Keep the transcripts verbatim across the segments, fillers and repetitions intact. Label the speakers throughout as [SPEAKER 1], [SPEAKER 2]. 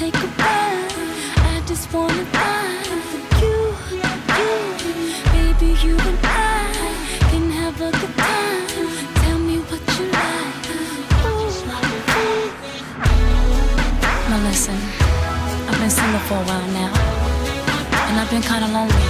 [SPEAKER 1] take a ride. I just wanna die with you, you. Baby, you and I can have a good time. Tell me what you like. Ooh. Now listen, I've been single for a while now, and I've been kinda lonely.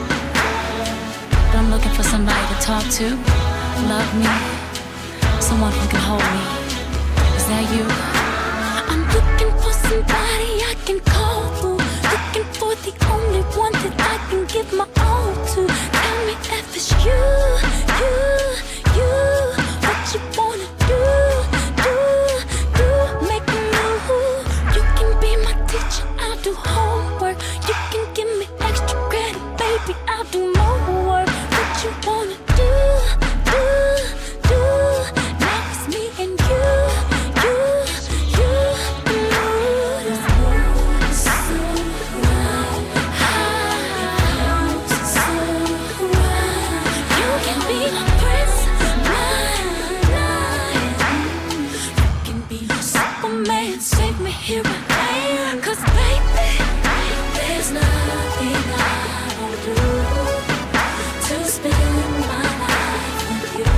[SPEAKER 1] But I'm looking for somebody to talk to, love me, someone who can hold me. Is that you? I'm looking for somebody I can call to, looking for the only one that I can give my all to. Tell me if it's you, you, you. What you wanna do, do, do. Make me move. You can be my teacher, I'll do homework. You can give me extra credit, baby, I'll do more work. What you wanna do, do, do. Now it's me and you, you, you. The mood is moving so right, high, so right. You can be my prince, my night. You can be my Superman, save me, here I am. 'Cause baby, there's nothing I won't do to spend my life with you.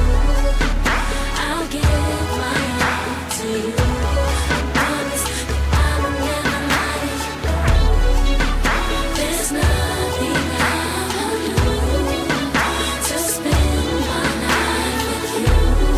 [SPEAKER 1] I'll give my all to you. I promise that I will never lie to you. There's nothing I won't do to spend my life with you.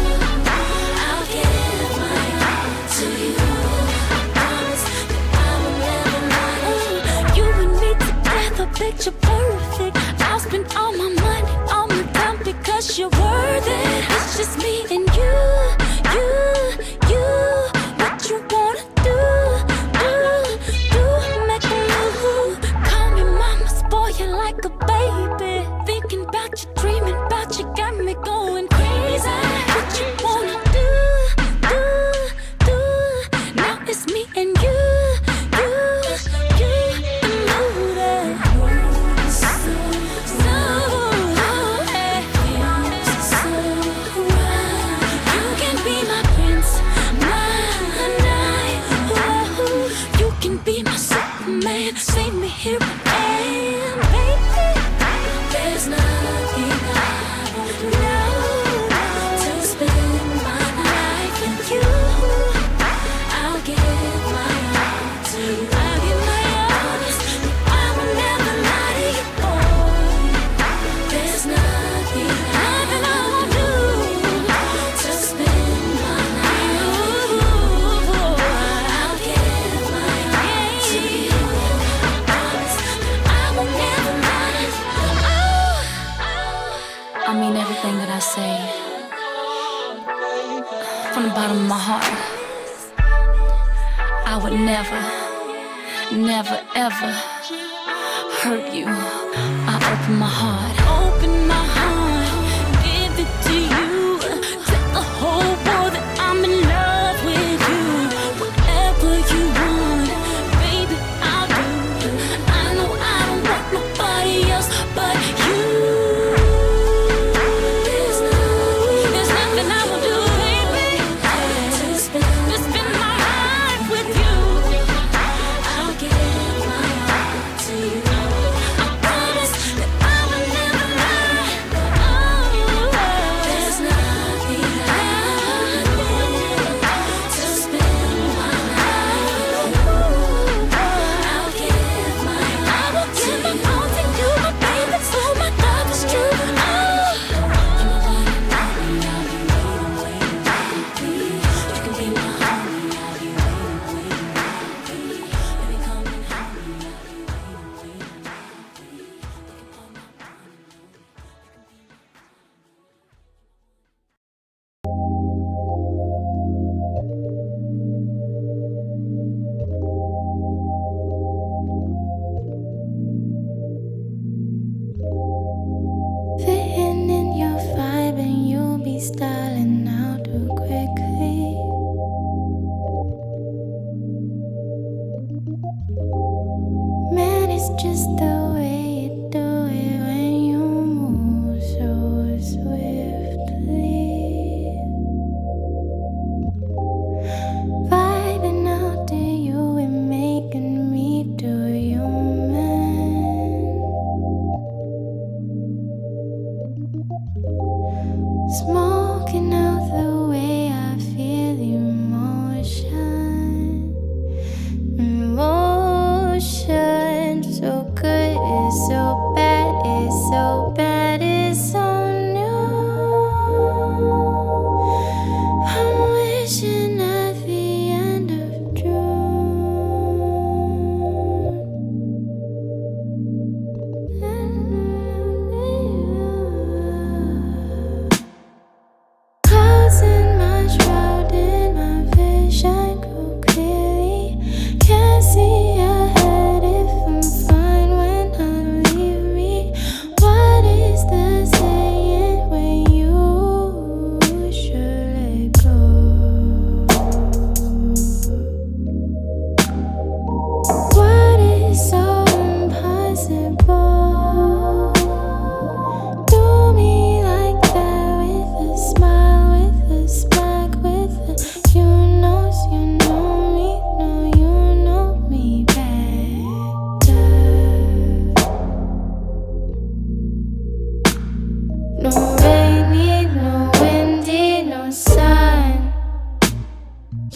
[SPEAKER 1] I'll give my all to you. I promise that I will never lie to you. You and me together, picture perfect. I'll spend all my money, all my time, because you're worth it. It's just me and you, you, you. What you wanna do, do, do. Make a move. Call me mama, spoil you like a baby. Thinking about you, dreaming about you, got me going crazy. What you wanna do, do, do. Now it's me and you, you, you. The mood is so, so right. So right. You can be my prince, my night. Whoa. You can be my Superman, save me, here I am, baby. There's nothing I won't do to spend my life with you. I'll give my all to you. I'll give my all. I will never lie to you, boy. There's nothing, nothing I won't do to spend my life with you. I'll give my all to you. I promise that I will never lie. Oh, I mean everything that I say from the bottom of my heart. I would never, never, ever hurt you. I open my heart, open my heart, give it to you. Tell the whole world that I'm in love with you. Whatever you want, baby, I'll do. I know I don't want nobody else but you. There's nothing, there's nothing I will do, baby, to spend, to spend my life with you. I'll give my all to you. I promise that I will never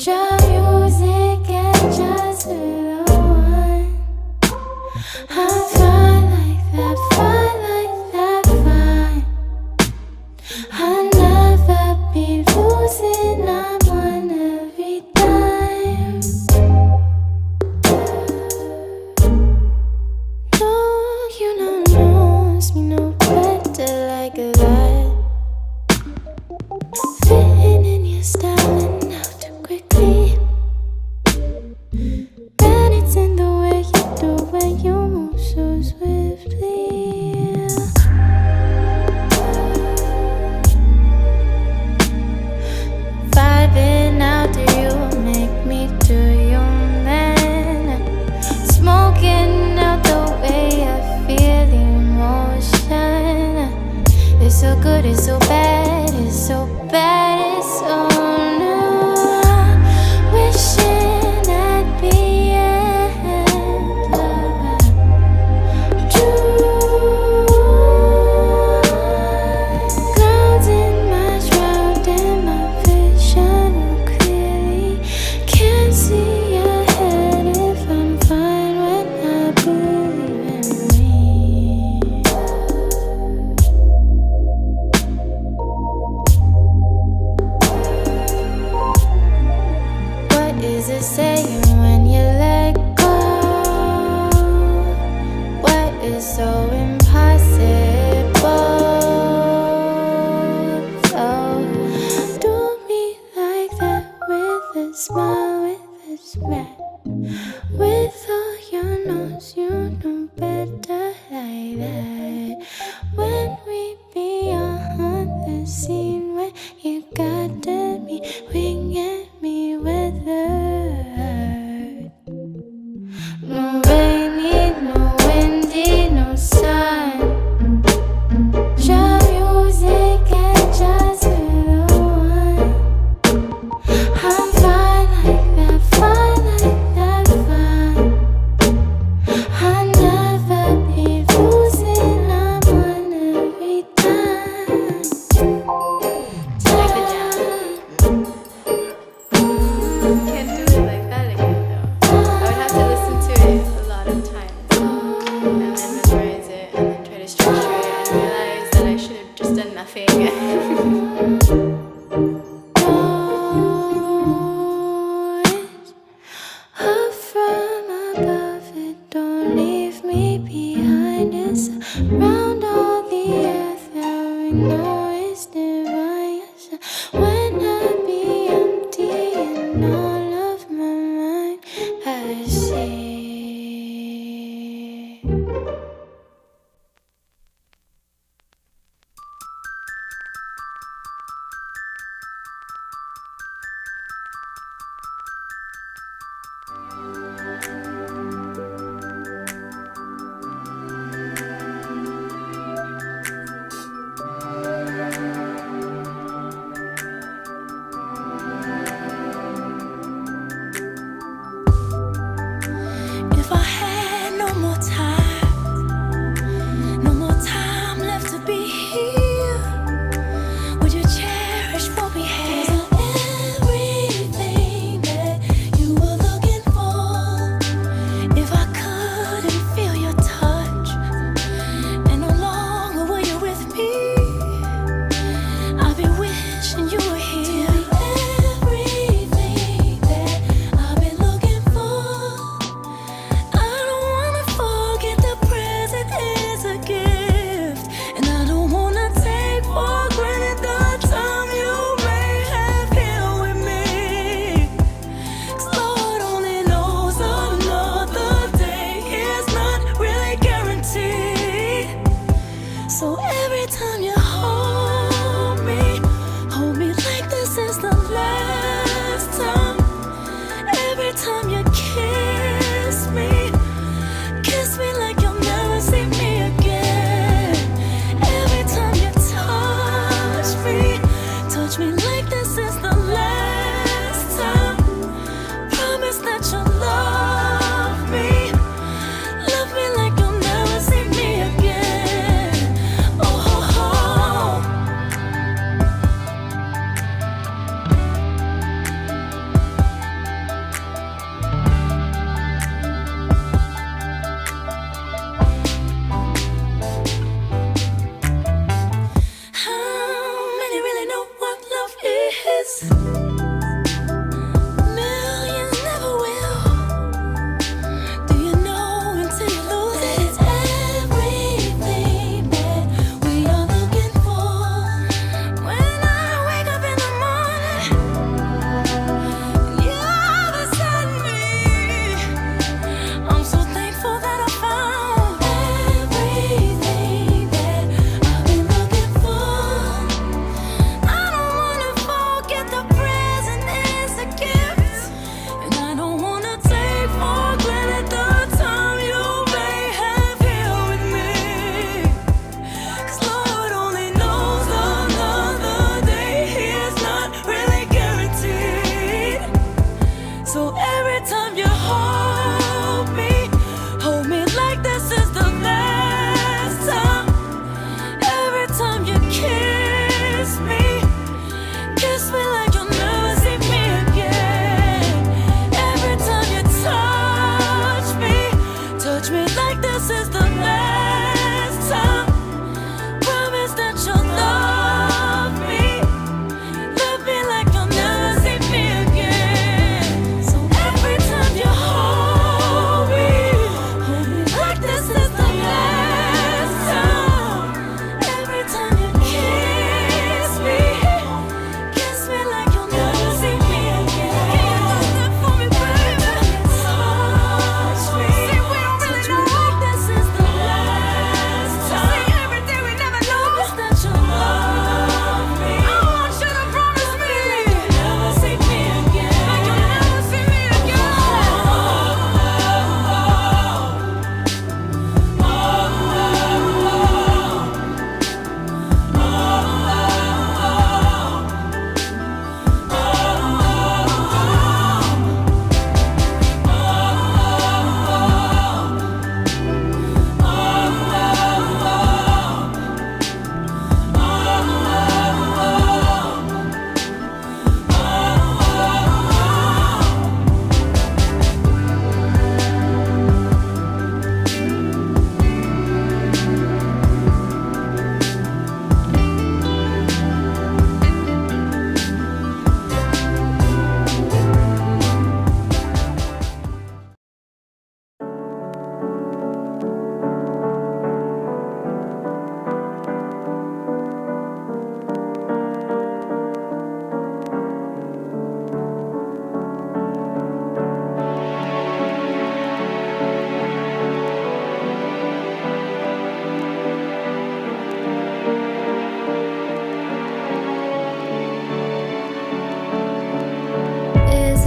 [SPEAKER 1] Your music and just be the one. I'm fine like that, fine like that, fine. I'll never be losing, I'm on every time. No, you don't know me no better like that. Fitting in your style and out too quickly. Man, it's in the way you do when you move so swiftly. Vibing out to you, make me do you, man. Smoking out the way I feel the emotion. It's so good, it's so bad, it's so bad, it's so new. Wishing at the end of June. Clouds in my shroud and my vision clearly. Can't see ahead if I'm fine when I believe in me. What is it saying when you let go? What is so impossible? Oh, do me like that with a smile, with a smile. With all your notes, you know better like that. When we be on the scene, when you got me winging me weathered. No rainy, no windy, no sun. Your music and just be the one. I'm fine like that, fine like that, fine. I'll never be losing, I'm on every time.
[SPEAKER 2] Like the jam. Can't do it like that again though. I would have to listen to it a lot of times and then memorize it and then try to structure it and realize that I should have just done nothing.
[SPEAKER 1] Up from above it, don't leave me behind. It's around all the earth that we know is divine. Yes, when I be empty and all of my mind I see.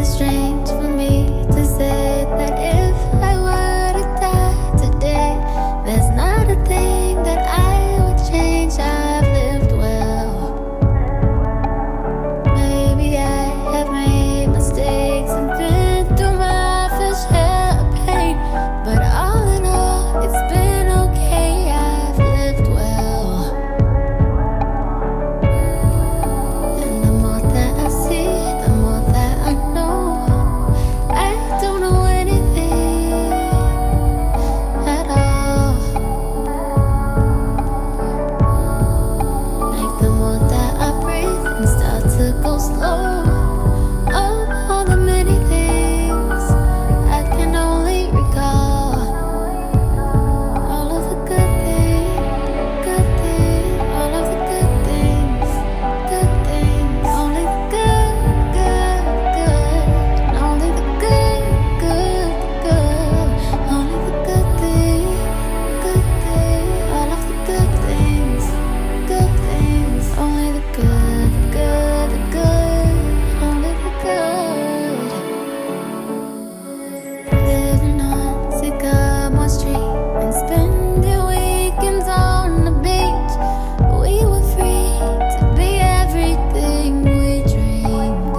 [SPEAKER 1] strange for me to say that if I were to die today, there's not a thing that I would change. I've lived well. Maybe I have made mistakes and been through my fair share of pain, but all in all, it's been okay. I've lived well. And the more that I see, the more that I know. I don't know anything at all. Like the more that I breathe and start to go slow, of all the many things I can only recall. All of the good things, good things, all of the good things, good things. Only the good, good, good. Only the good, good, good. Only the good things, good things. All of the good things, good things. Only the good, good, the good. Only the good. Living on Sycamore Street and spending weekends on the beach. We were free to be everything we dreamed.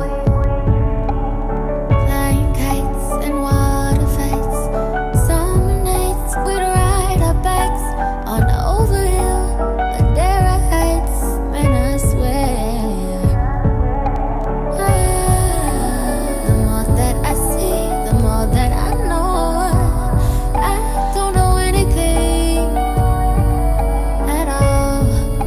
[SPEAKER 1] Flying kites and water fights. Summer nights we'd ride our bikes on Overhill, Ladera Heights, and I swear, ah, the more that I see, the more that I know. I don't know anything at all.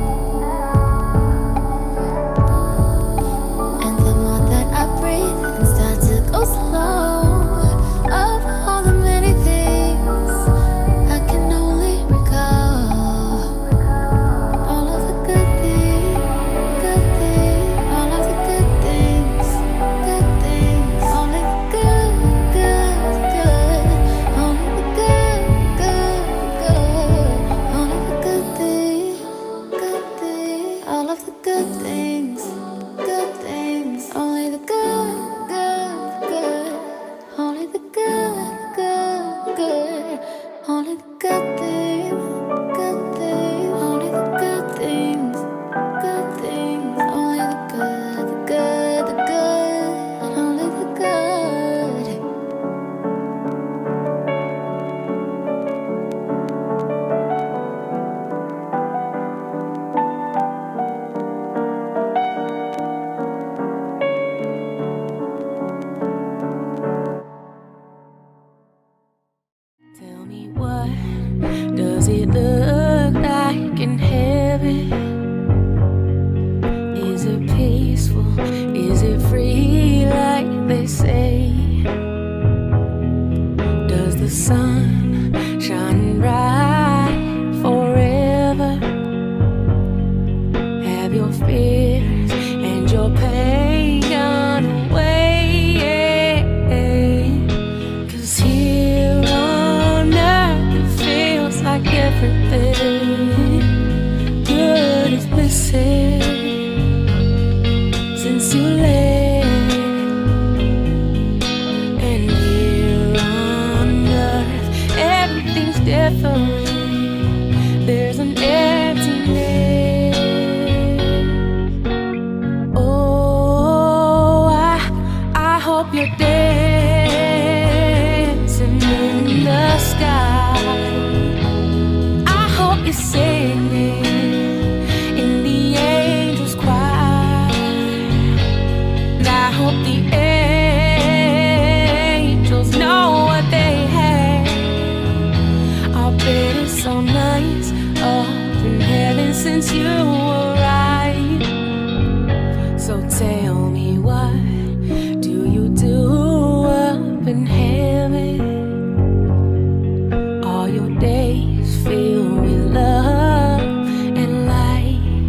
[SPEAKER 1] And the more that I breathe and start to go slow, of all the many things I can only recall. All of the good things, good things, all of the good things, good things. Only the good, good, good. Only the good, good, good. Only the good things, good things. All of the good things, good things. Only the good, good, good. Only the good, good, good. Only the good things, good things. Only the good things, good things. Only the good, the good, the good. Only the good.
[SPEAKER 3] Tell me, what does it look like in heaven? Is it peaceful? Is it free like they say? Does the sun shine bright forever? Have your fears and your pain gone away? 'Cause here on earth it feels like everything good is missing since you left. And here on earth everything's different. There's an emptiness. Oh, I, I hope you're dancing in the sky. I hope you're singing in the angels' choir. And I hope the angels know what they have. I bet it's so nice up in heaven since you arrived. So tell me, what do you do up in heaven? All your days filled with love and light.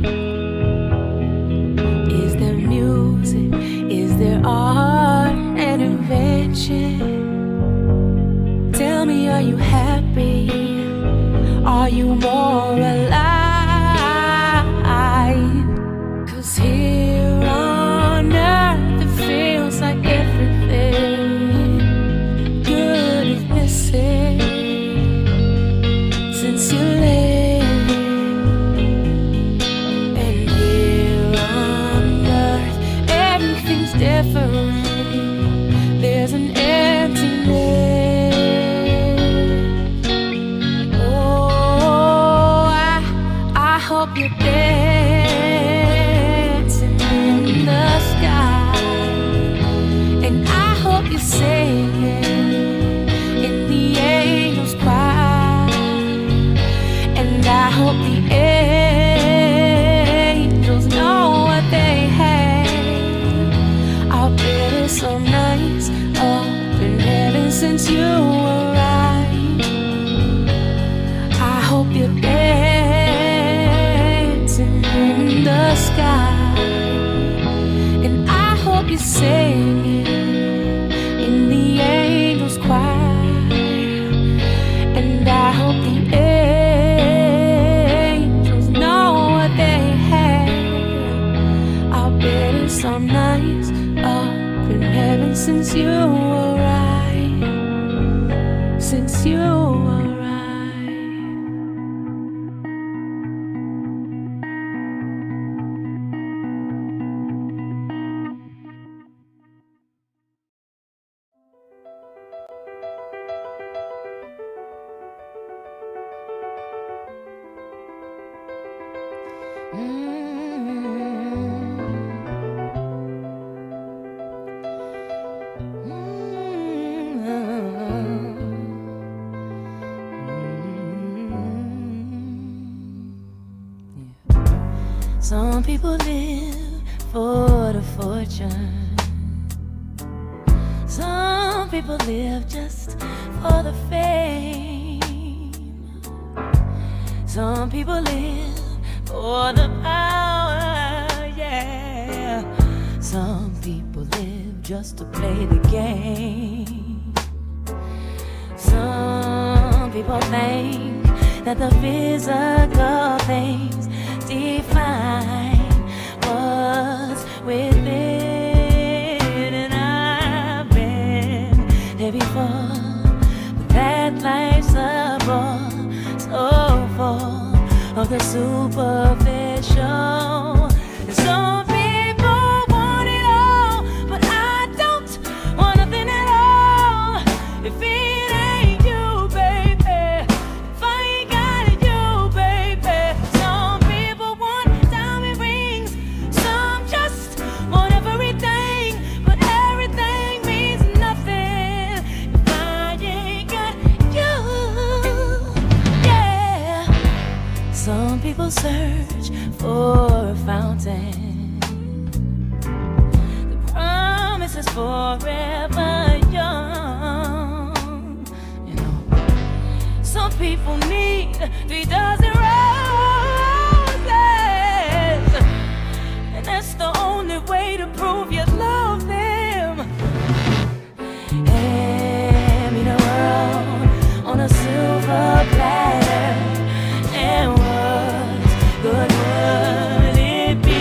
[SPEAKER 3] Is there music? Is there art and invention? Tell me, are you happy? Are you more alive? 'Cause here on earth it feels like everything since you arrived. I hope you're dancing in the sky, and I hope you're singing in the angels' choir, and I hope the angels know what they have. I've been so nice up in heaven since you arrived, since you arrived. Some people live for the fortune. Some people live just for the fame. Some people live for the power, yeah. Some people live just to play the game. Some people think that the physical things define what's within, and I've been there before, but that life's a bore so full of the superficial. And some people want it all, but I don't want nothing at all. If it ain't you, baby, if I ain't got it, you, baby. Some people want diamond rings, some just want everything, but everything means nothing if I ain't got you. Yeah. Some people search for a fountain. The promise is forever young. You know, some people need three dozen roses, and that's the only way to prove you love them. Hand me the world on a silver platter, and what good would it be?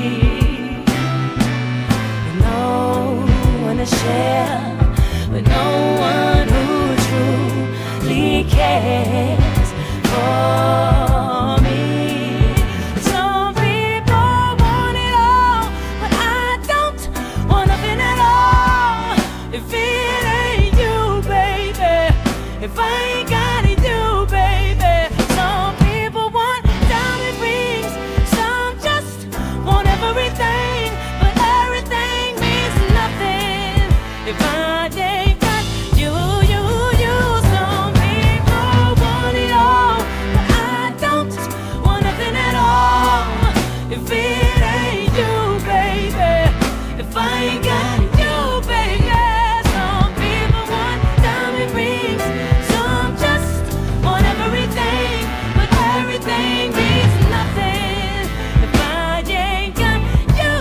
[SPEAKER 3] With no one to share, with no one who truly cares for me. Some people want it all, but I don't want nothing at all. If it ain't you, baby, if I ain't got it, you, baby. Some people want diamond rings, some just want everything, but everything means nothing if I ain't got you, you, you. Some people want it all, but I don't want nothing at all. If it ain't you, baby, if I ain't got you, baby. Some people want diamond rings, some just want everything, but everything means nothing if I ain't got you.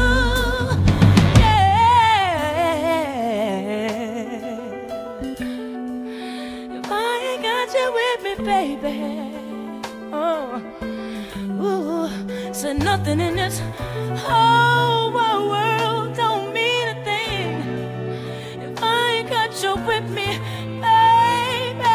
[SPEAKER 3] Yeah. If I ain't got you with me, baby. Oh, ooh, so nothing in this whole wide world don't mean a thing if I ain't got you with me, baby.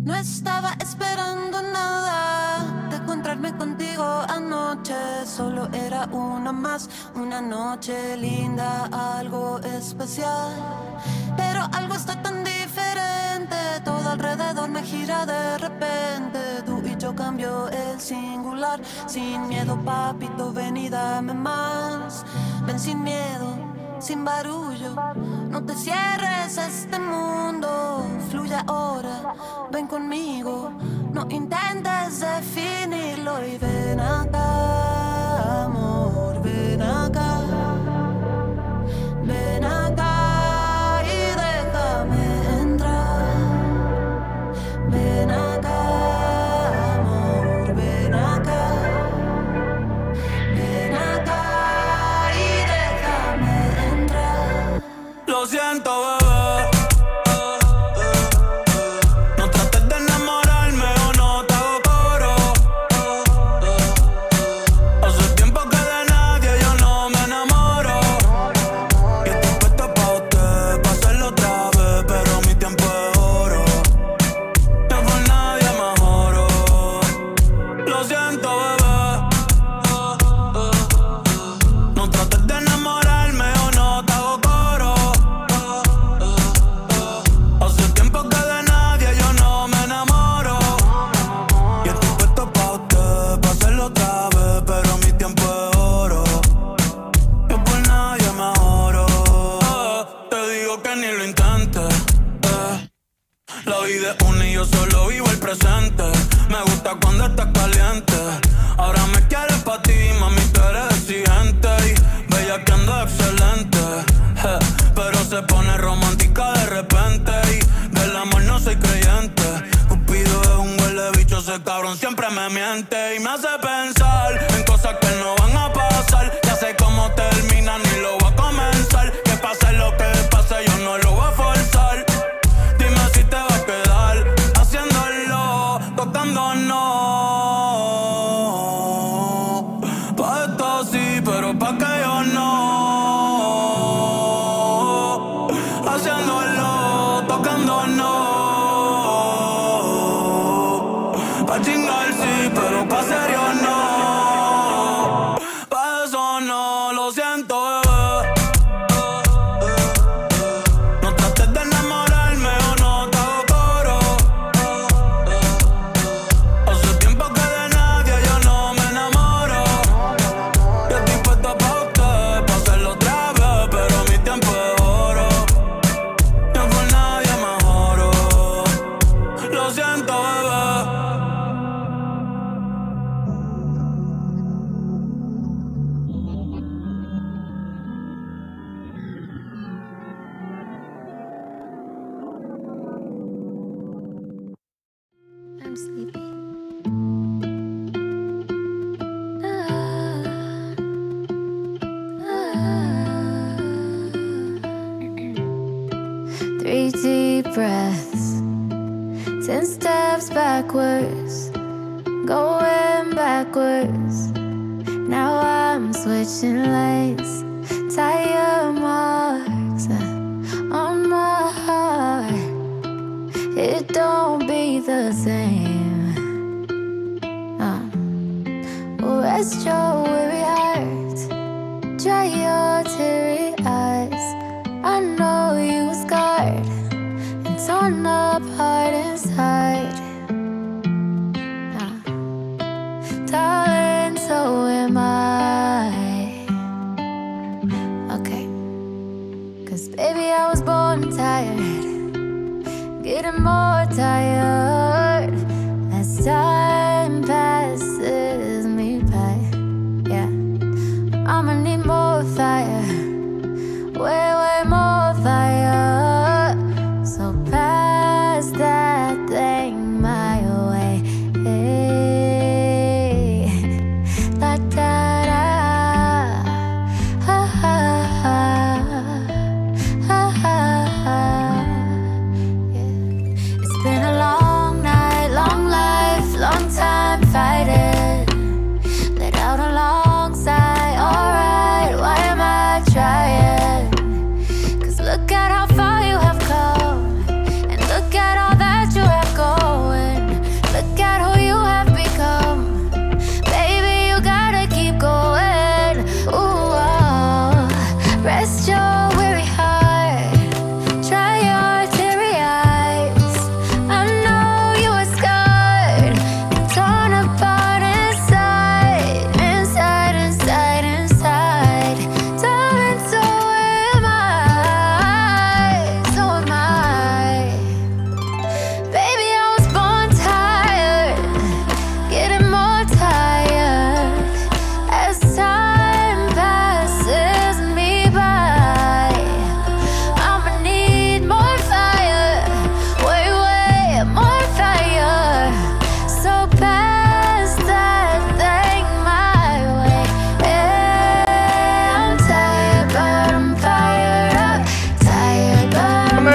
[SPEAKER 4] No estaba esperando nada de encontrarme contigo anoche. Solo era una más, una noche linda, algo especial. Pero algo está tan diferente, todo alrededor me gira de repente. Tú y yo cambio el singular. Sin miedo, papito, ven y dame más. Ven sin miedo, sin barullo. No te cierres a este mundo. Fluye ahora, ven conmigo. No intentes definirlo. Y ven acá, amor, ven acá. Ven acá y déjame entrar. Ven acá, amor, ven acá. Ven acá y déjame entrar.
[SPEAKER 5] Lo siento, bebé. No trates de enamorarme o no te hago coro. Hace tiempo que de nadie yo no me enamoro. Y estoy puesto pa' usted, pa' hacerlo otra vez, pero mi tiempo es oro. No por nadie me joro. Lo siento, bebé. No trates de enamorarme o no te hago coro. Hace tiempo que de nadie yo no me enamoro. Y estoy puesto pa' usted, pa' hacerlo otra vez, pero mi tiempo es oro. Yo por nadie me joro. Eh, Te digo que ni lo intentes. eh. La vida es una y yo solo vivo el presente. Me gusta cuando estás caliente. Ahora me quieres pa' ti, mami, tú eres exigente. Y bella que ando excelente. eh, Pero se pone romántica de repente. Y del amor no soy creyente. Cupido es un huele bicho, ese cabrón siempre me miente. Y me hace pensar en cosas que no van a pasar. Ya sé cómo termina, ni lo voy a comenzar. Que pase lo que pase, yo no lo voy a forzar. Dime si te va a quedar haciéndolo, tocándonos. Pa' esto sí, pero pa' que yo no. Haciéndolo, tocándonos. Pa' chingar sí, pero pa' serio no. Pa' eso no, lo siento, bebé. No trates de enamorarme o no te hago coro. Hace tiempo que de nadie yo no me enamoro. Y estoy puesto pa' usted, pa' hacerlo otra vez, pero mi tiempo es oro. Yo por nadie me joro. Lo siento, bebé.
[SPEAKER 1] I'm sleepy. Ah, ah. Three deep breaths, ten steps backwards, going backwards. Now I'm switching lanes, tire marks on my heart. It don't be the same. uh. Rest your weary heart, dry your teary eyes. I know you were scarred and torn apart inside. uh. Darling, so am I. Okay, 'cause baby I was born tired, getting more tired as time passes me by. Yeah, I'ma need more fire, way, way more fire. So pass that thing my way. Hey, da da da, ha ha ha, ha ha ha. It's been a long night, long life, long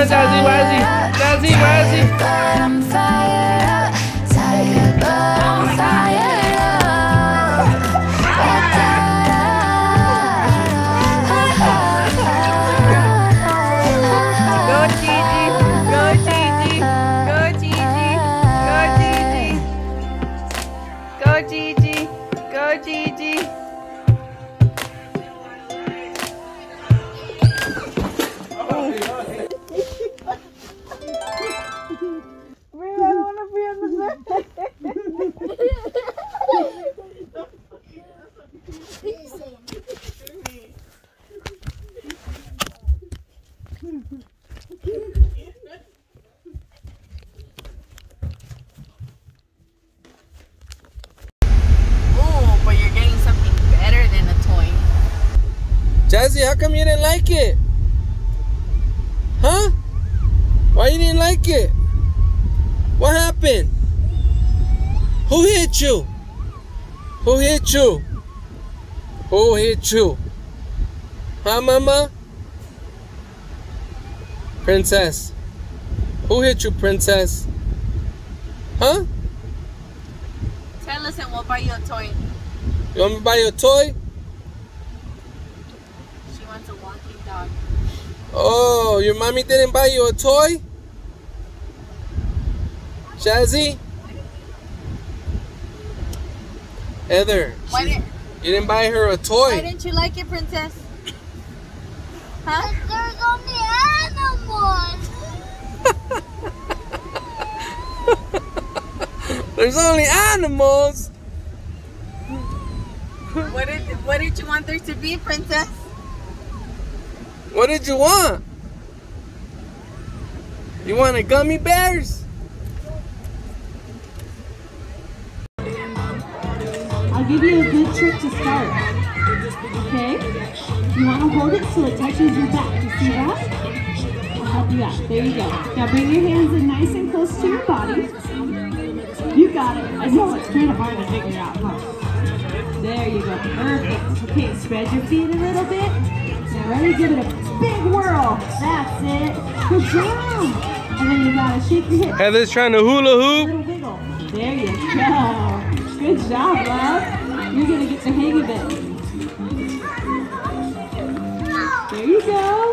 [SPEAKER 6] on, Jazzy, Wazzy. Jazzy, Wazzy.
[SPEAKER 1] I'm fired up, tired, but I'm fired up.
[SPEAKER 3] Go Gigi, go Gigi, go Gigi, go Gigi, go Gigi, go Gigi.
[SPEAKER 6] Jazzy, how come you didn't like it? Huh? Why you didn't like it? What happened? Who hit you? Who hit you? Who hit you? Huh, Mama? Princess. Who hit you, Princess? Huh?
[SPEAKER 3] Tell us and we'll buy you a toy.
[SPEAKER 6] You want me to buy you a toy?
[SPEAKER 3] She wants a walking dog.
[SPEAKER 6] Oh, your mommy didn't buy you a toy? Jazzy? Heather,
[SPEAKER 3] Why
[SPEAKER 6] she-
[SPEAKER 3] didn't,
[SPEAKER 6] you didn't buy her a
[SPEAKER 3] why
[SPEAKER 6] toy.
[SPEAKER 3] didn't you like it, Princess? Huh?
[SPEAKER 1] There's only animals.
[SPEAKER 6] There's only animals.
[SPEAKER 3] What did what did you want there to be, Princess?
[SPEAKER 6] What did you want? You wanted gummy bears?
[SPEAKER 7] I'll give you a good trick to start. Okay? You want to hold it so it touches your back. You see that? I'll help you out. There you go. Now bring your hands in nice and close to your body. You got it. I know it's kind of hard to figure out, huh? There you go. Perfect. Okay, spread your feet a little bit. Now ready? Give it a big whirl. That's it. Good job. And then you gotta shake your hips.
[SPEAKER 6] Heather's trying to hula hoop.
[SPEAKER 7] Little wiggle. There you go. Good job, love. You're gonna get the hang of it. There you go.